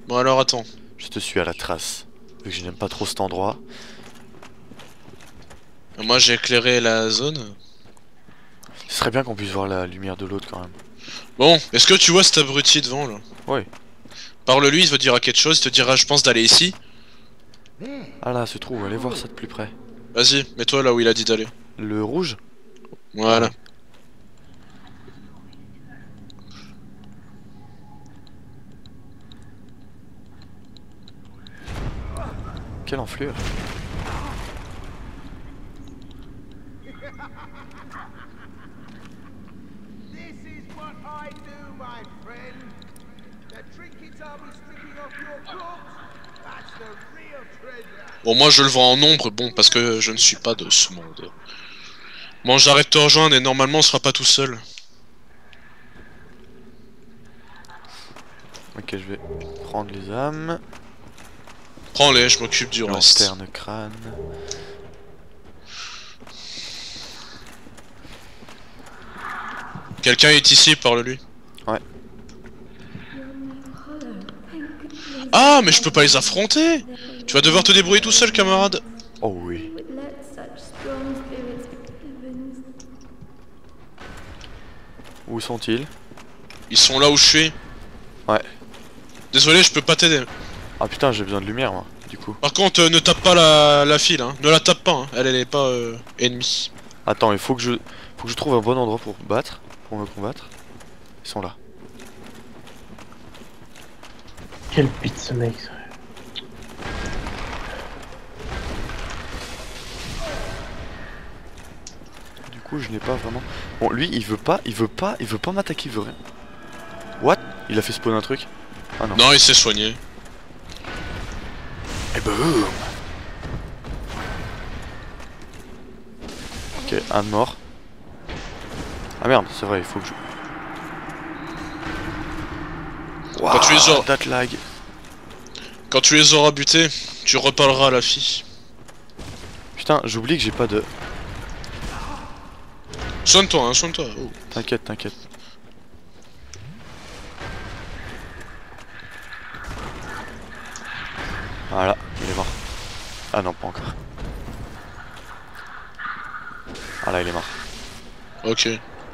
Bon alors attends. Je te suis à la trace. Vu que je n'aime pas trop cet endroit. Moi j'ai éclairé la zone. Ce serait bien qu'on puisse voir la lumière de l'autre quand même. Bon, est-ce que tu vois cet abruti devant là? Oui. Parle-lui, il te dira quelque chose, il te dira je pense d'aller ici. Ah là, se trouve, allez voir ça de plus près. Vas-y, mets-toi là où il a dit d'aller. Le rouge? Voilà. Quelle enflure. Bon, moi je le vois en nombre, bon, parce que je ne suis pas de ce monde. Bon, j'arrête de te rejoindre et normalement on sera pas tout seul. Ok, je vais prendre les âmes. Prends-les, je m'occupe du reste. Lanterne crâne. Quelqu'un est ici, parle-lui. Ouais. Ah, mais je peux pas les affronter! Tu vas devoir te débrouiller tout seul, camarade. Oh oui. Où sont-ils? Ils sont là où je suis. Ouais. Désolé, je peux pas t'aider. Ah putain, j'ai besoin de lumière moi, du coup. Par contre, ne tape pas la file, hein. Ne la tape pas, hein. Elle est pas ennemie. Attends, il faut que je trouve un bon endroit pour battre, pour me combattre. Ils sont là. Quel pit ce mec ça. Du coup, je n'ai pas vraiment. Bon, lui, il veut pas m'attaquer, il veut rien. What? Il a fait spawn un truc? Ah non. Non, il s'est soigné. Et boum! Ok, un de mort. Ah merde, c'est vrai, il faut que je. Quand tu les auras... That lag. Quand tu les auras butés, tu reparleras à la fille. Putain, j'oublie que j'ai pas de. Soigne-toi, hein, soigne-toi. Oh. T'inquiète, t'inquiète. Voilà, il est mort. Ah non, pas encore. Ah là, il est mort. Ok.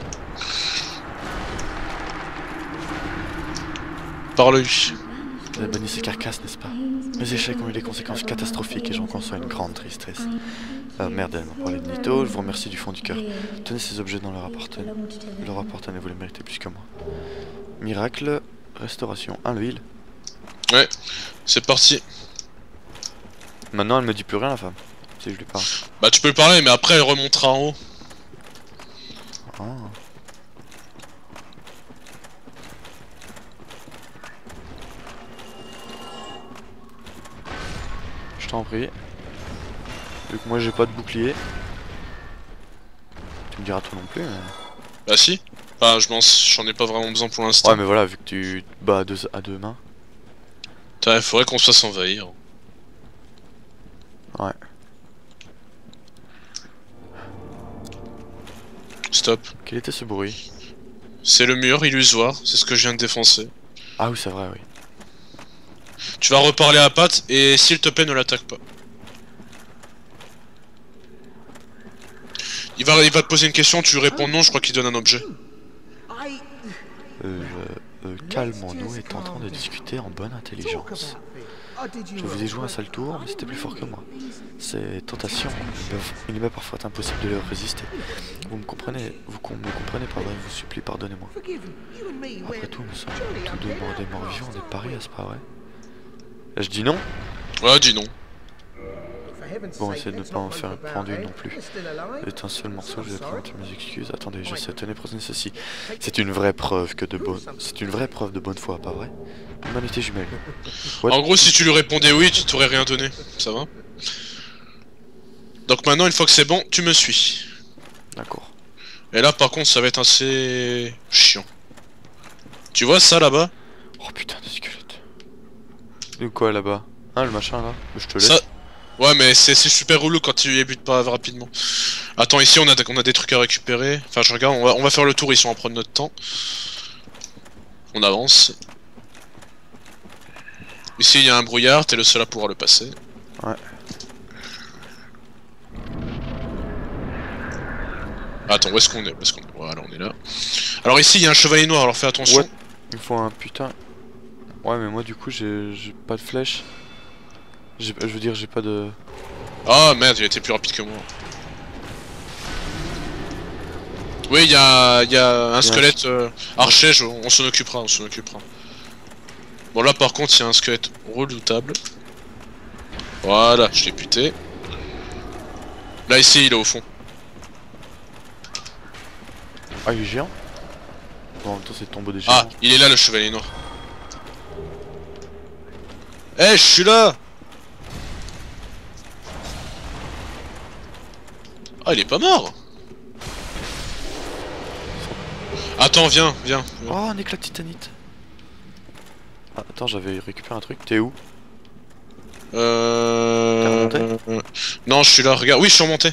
Parle-lui. Vous avez banni ces carcasses, n'est-ce pas? Mes échecs ont eu des conséquences catastrophiques et j'en conçois une grande tristesse. Merde, elle m'a parlé de Nito, je vous remercie du fond du cœur. Tenez ces objets dans leur appartenait. Leur appartenait, vous les méritez plus que moi. Miracle, restauration. Le heal. Ouais, c'est parti. Maintenant, elle me dit plus rien, la femme. Si je lui parle. Bah tu peux lui parler, mais après elle remontera en haut. Ah. Je t'en prie. Vu que moi j'ai pas de bouclier. Tu me diras toi non plus. Mais... Bah si. Enfin, j'en ai pas vraiment besoin pour l'instant. Ouais, mais voilà, vu que tu te bats à deux mains. Il faudrait qu'on se fasse envahir. Ouais. Stop. Quel était ce bruit? C'est le mur illusoire, c'est ce que je viens de défoncer. Ah oui, c'est vrai, oui. Tu vas reparler à Pat et s'il te plaît ne l'attaque pas. Il va te poser une question, tu lui réponds non, je crois qu'il donne un objet. Calmons-nous et tentons de discuter en bonne intelligence. Je vous ai joué un sale tour, mais c'était plus fort que moi. Ces tentations, il m'est parfois impossible de leur résister. Vous me comprenez, pardon, je vous supplie, pardonnez-moi. Après tout, nous sommes tous deux morts des morts vivants, on est pareils, est-ce pas vrai? Je dis non? Ouais, dis non. Bon, essayez de ne pas en faire prendre une non plus. C'est un seul morceau, je vais prendre mes excuses. Attendez, je sais, tenez, prenez ceci. C'est une vraie preuve de bonne foi, pas vrai? Humanité jumelle. What? En gros, si tu lui répondais oui, tu t'aurais rien donné. Ça va? Donc maintenant, une fois que c'est bon, tu me suis. D'accord. Et là, par contre, ça va être assez chiant. Tu vois ça là-bas? Oh putain de squelette. De quoi là-bas? Ah, le machin là? Je te laisse. Ça... Ouais, mais c'est super relou quand tu les butes pas rapidement. Attends, ici on a des trucs à récupérer. Enfin, je regarde, on va faire le tour ici, on va prendre notre temps. On avance. Ici il y a un brouillard, t'es le seul à pouvoir le passer. Ouais. Attends, où est-ce qu'on est? Voilà, on est là. Alors ici il y a un chevalier noir, alors fais attention. Ouais. Il faut un putain... Ouais mais moi du coup j'ai pas de flèche. Je veux dire j'ai pas de... Ah merde, il a été plus rapide que moi. Oui, il y a un squelette archer, on s'en occupera, Bon là par contre il y a un squelette redoutable. Voilà, je l'ai buté. Là ici il est au fond. Ah il est géant. Bon, en même temps c'est le tombeau des géants. Ah, il est là le chevalier noir. Eh, je suis là. Ah, il est pas mort. Attends, viens. Oh un éclat de titanite. Ah, attends j'avais récupéré un truc, t'es où? T'es remonté? Non, je suis là, regarde. Oui, je suis remonté.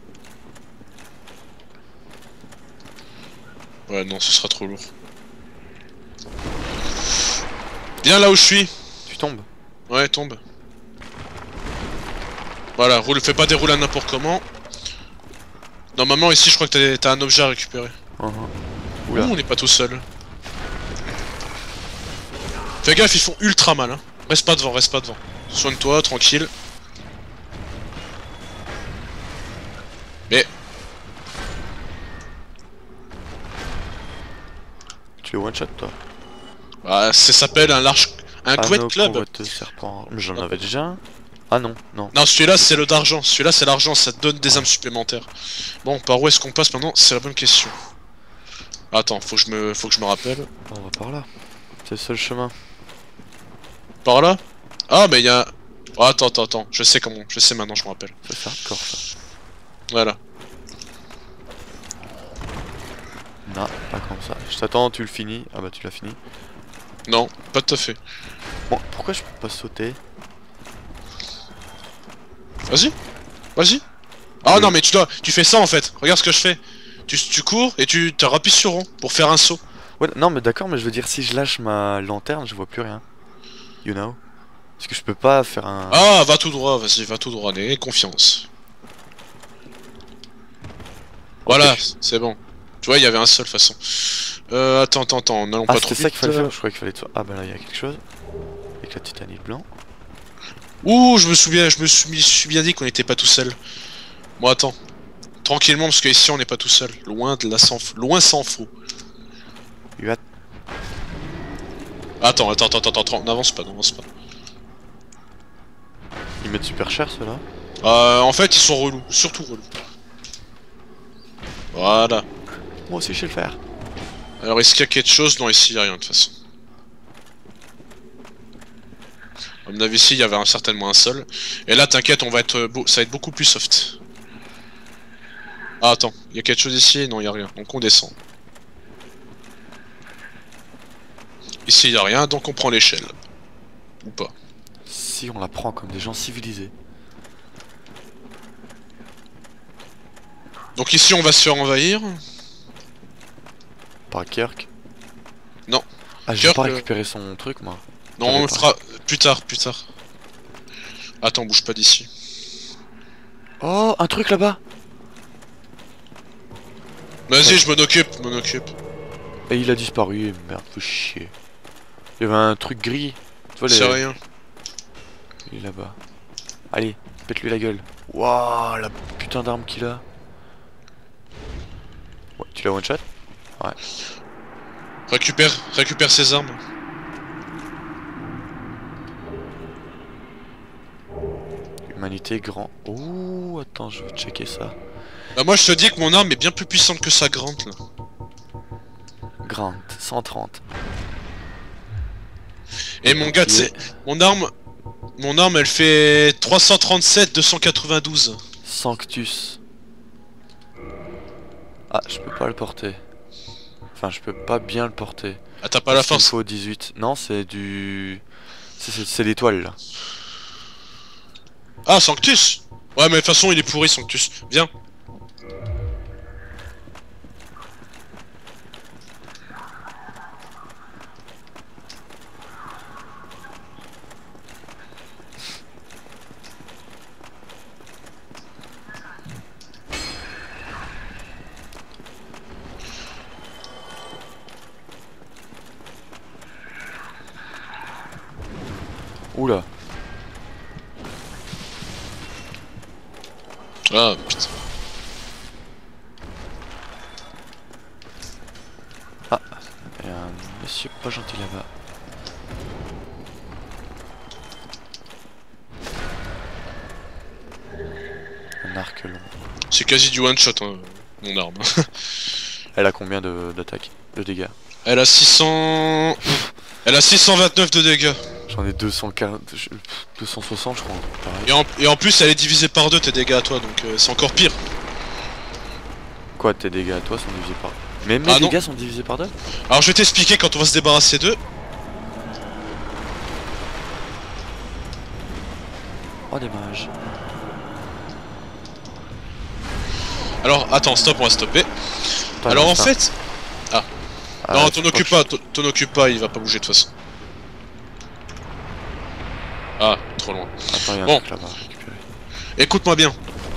Ouais, non, ce sera trop lourd. Viens là où je suis. Tu tombes? Ouais, tombe. Voilà, fais pas des roules à n'importe comment. Normalement, ici, je crois que t'as un objet à récupérer. Oula. Ouh, on n'est pas tout seul. Fais gaffe, ils font ultra mal. Hein. Reste pas devant. Soigne-toi, tranquille. Mais... Tu es one shot toi? Bah, ça s'appelle un Quest Club. Serpent. Mais j'en avais déjà un. Ah non. Non, celui-là c'est le d'argent. Celui-là c'est l'argent, ça te donne des âmes supplémentaires. Bon, par où est-ce qu'on passe maintenant? C'est la bonne question. Attends, faut que je me rappelle. On va par là. C'est le seul chemin. Par là? Ah, mais il y a... Oh, attends. Je sais maintenant, je me rappelle. Ça c'est hardcore ça. Voilà. Non, pas comme ça. Je t'attends, tu le finis. Ah bah tu l'as fini. Non, pas tout à fait. Bon, pourquoi je peux pas sauter? Vas-y. Ah non, mais tu fais ça en fait. Regarde ce que je fais. Tu cours et tu rappuies sur rond pour faire un saut. Ouais, non mais d'accord, mais je veux dire si je lâche ma lanterne, je vois plus rien. You know? Parce que je peux pas faire un... Ah, va tout droit, vas-y, va tout droit, n'aie confiance. Voilà, Ok. c'est bon. Tu vois, il y avait un seul façon. Attends, n'allons Ah, pas trop c'est ça vite. qu'il fallait faire, je croyais qu'il fallait... Ah bah là, il y a quelque chose. Avec la titanite blanc. Ouh, je me suis bien dit qu'on n'était pas tout seul. Bon, attends. Tranquillement, parce qu'ici on n'est pas tout seul. Loin s'en faut. Yuat. Attends, n'avance pas. Ils mettent super cher ceux-là. En fait, ils sont relous, surtout relous. Voilà. Moi aussi je sais le faire. Alors, est-ce qu'il y a quelque chose? Non, ici, il n'y a rien de toute façon. À mon avis, ici, il y avait certainement un seul. Et là, t'inquiète, ça va être beaucoup plus soft. Ah, attends, il y a quelque chose ici? Non, il n'y a rien. Donc, on descend. Ici, il n'y a rien, donc on prend l'échelle. Ou pas. Si on la prend comme des gens civilisés. Donc ici, on va se faire envahir. Par Kirk. Non. Ah, j'ai Kirk, pas récupéré son truc moi. Non, on le fera plus tard. Attends, bouge pas d'ici. Oh, un truc là-bas. Vas-y, je m'en occupe. Et il a disparu, merde, faut chier. Il y avait un truc gris. Tu vois, C'est rien. Il est là-bas. Allez, pète-lui la gueule. Waouh, la putain d'arme qu'il a. Ouais, tu l'as one shot? Ouais. Récupère ses armes. Humanité grand. Oh, attends, je vais checker ça. Bah moi, je te dis que mon arme est bien plus puissante que sa grande là. Grant, 130. Et mon gars, tu sais, mon arme, elle fait 337, 292. Sanctus. Ah, je peux pas le porter. Enfin, je peux pas bien le porter. Ah, t'as pas la force? Il faut 18. Non, c'est du... C'est l'étoile, là. Ah, Sanctus! Ouais, mais de toute façon, il est pourri, Sanctus. Viens. Oula. Ah putain. Il y a un monsieur pas gentil là-bas. Un arc long. C'est quasi du one shot hein, mon arme. Elle a combien d'attaques, de dégâts? Elle a 600... Elle a 629 de dégâts. J'en ai 240, 260 je crois. Pareil. Et en plus elle est divisée par 2 tes dégâts à toi donc c'est encore pire. Quoi, tes dégâts à toi sont divisés par... Mais mes Ah, non. dégâts sont divisés par 2? Alors je vais t'expliquer quand on va se débarrasser d'eux. Oh des mages. Alors attends stop, on va stopper. Pas Alors en l'instinct. fait... Ah, non tu t'en occupe crois pas, t'en occupe pas, il va pas bouger de toute façon. Ah, trop loin. que- Attends, il y a un Bon. truc là-bas à récupérer. Écoute-moi bien.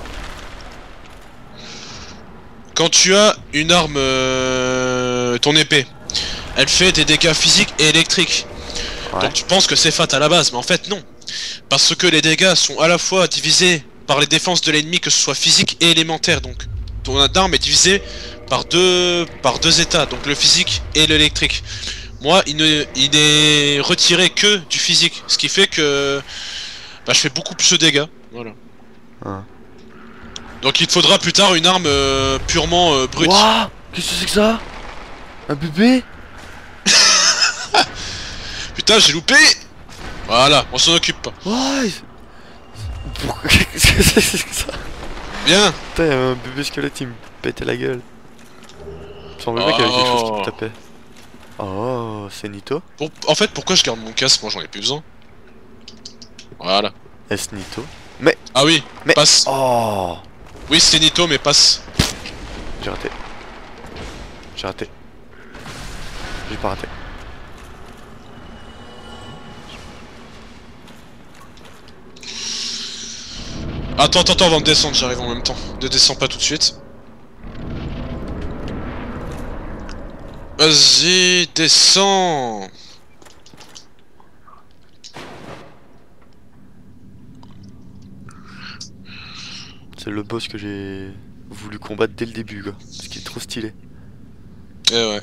Quand tu as une arme, ton épée, elle fait des dégâts physiques et électriques. Ouais. Donc tu penses que c'est fat à la base, mais en fait non. Parce que les dégâts sont à la fois divisés par les défenses de l'ennemi, que ce soit physique et élémentaire. Donc ton arme est divisé par deux états, donc le physique et l'électrique. Moi, il n'est retiré que du physique, ce qui fait que bah, je fais beaucoup plus de dégâts. Voilà. Ouais. Donc il te faudra plus tard une arme purement brute. Wouah, qu'est-ce que c'est que ça? Un bébé? Putain, j'ai loupé. Voilà, on s'en occupe pas. Ouais. Pourquoi? Qu'est-ce que c'est que ça? Bien. Putain, il y avait un bébé squelette, il me pétait la gueule. Il semblait bien qu'il y avait quelque chose qui me tapait. Oh, c'est Nito? En fait, pourquoi je garde mon casque? Moi, j'en ai plus besoin. Voilà. Est-ce Nito? Ah oui, Mais... passe. Oh, Oui, c'est Nito, mais passe. j'ai raté. J'ai raté. J'ai pas raté. Attends, avant de descendre, j'arrive en même temps. Ne descends pas tout de suite. Vas-y, descends. C'est le boss que j'ai voulu combattre dès le début, quoi. Parce qu'il est trop stylé. Eh ouais.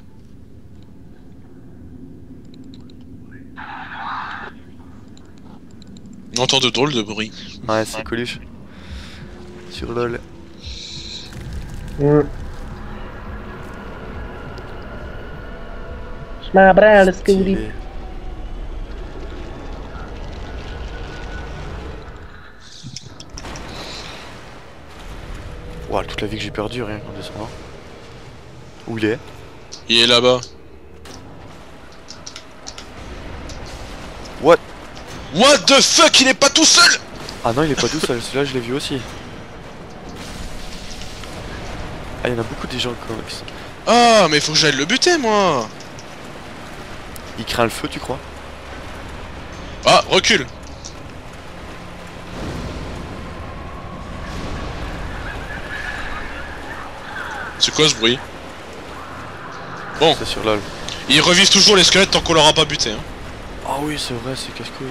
On entend de drôles de bruit. Ouais, c'est Coluche. Sur LOL. Je m'abrale, ce que vous dites. Stylé. Ouah, toute la vie que j'ai perdue, rien qu'en descendant. Où il est? Il est là-bas. What? What the fuck, il est pas tout seul. Ah non, il est pas tout seul, celui-là je l'ai vu aussi. Ah, il y en a beaucoup des gens qui sont... Ah, mais faut que j'aille le buter, moi. Il craint le feu, tu crois? Ah, recule. C'est quoi ce bruit? Bon, C'est sur LOL. ils revivent toujours les squelettes tant qu'on leur a pas buté. Hein. Ah oui, c'est vrai, c'est casse-couille.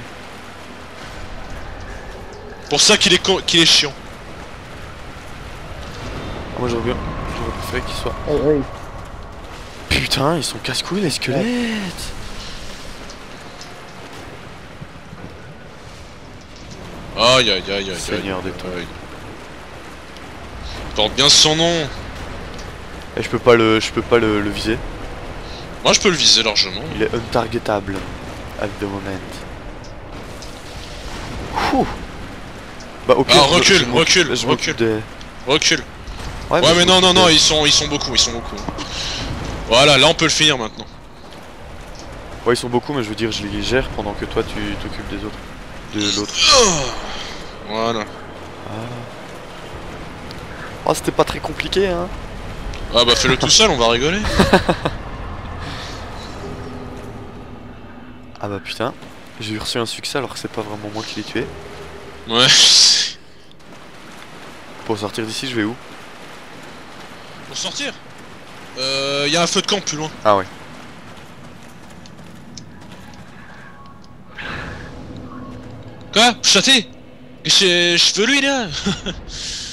Pour ça qu'il est chiant. Ah, moi j'aurais préféré qu'il soit... Oh, oui. Putain, ils sont casse-couilles les squelettes. Aïe aïe aïe aïe aïe. Seigneur des temps. aïe. Porte bien son nom. Et je peux pas le viser. Moi je peux le viser largement. Il est untargetable at the moment. Ouh. Bah au pire, Ah, recule, je m'occupe- recule, je m'occupe des... Recule. Ouais, Ouais mais je non m'occupe non, des- ils sont beaucoup. Voilà, là on peut le finir maintenant. Ouais, ils sont beaucoup, mais je veux dire, je les gère pendant que toi tu t'occupes des autres. De l'autre. Voilà. Oh, c'était pas très compliqué, hein. Ah bah fais-le tout seul, on va rigoler. Ah bah putain, j'ai reçu un succès alors que c'est pas vraiment moi qui l'ai tué. Ouais. Pour sortir d'ici, je vais où? Pour sortir, y a un feu de camp plus loin. Ah ouais. Quoi? Châté? Je veux lui là.